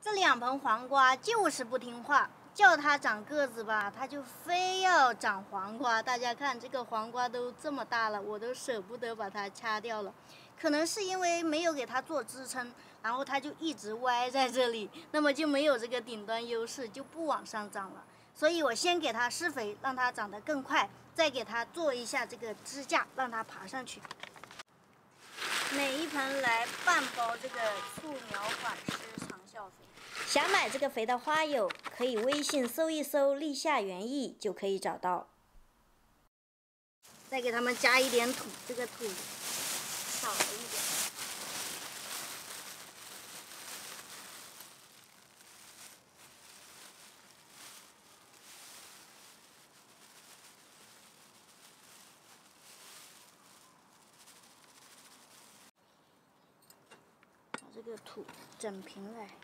这2盆黄瓜就是不听话，叫它长个子吧，它就非要长黄瓜。大家看，这个黄瓜都这么大了，我都舍不得把它掐掉了。可能是因为没有给它做支撑，然后它就一直歪在这里，那么就没有这个顶端优势，就不往上长了。所以我先给它施肥，让它长得更快，再给它做一下这个支架，让它爬上去。每一盆来半包这个促苗缓施长效肥。想买这个肥的花友，可以微信搜一搜"立夏园艺"就可以找到。再给它们加一点土，这个土少了一点。把这个土整平来。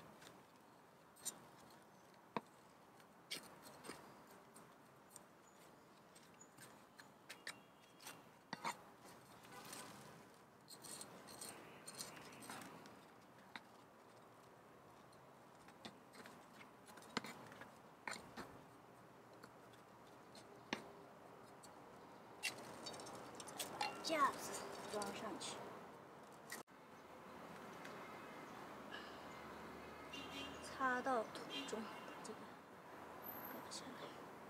架子装上去，插到土中，把这个搞下来。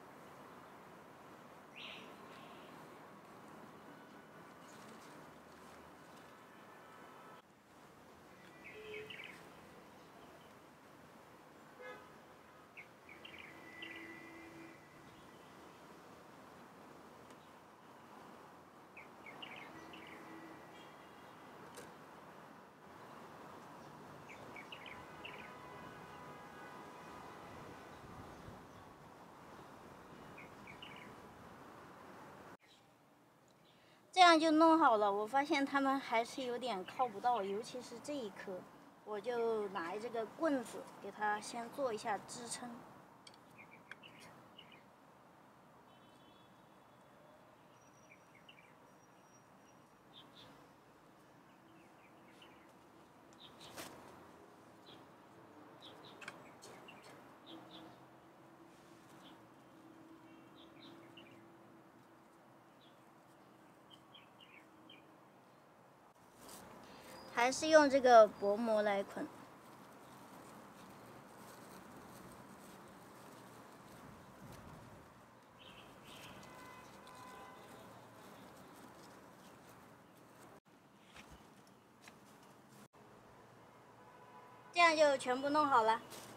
这样就弄好了。我发现它们还是有点靠不到，尤其是这一颗，我就拿这个棍子给它先做一下支撑。还是用这个薄膜来捆。这样就全部弄好了。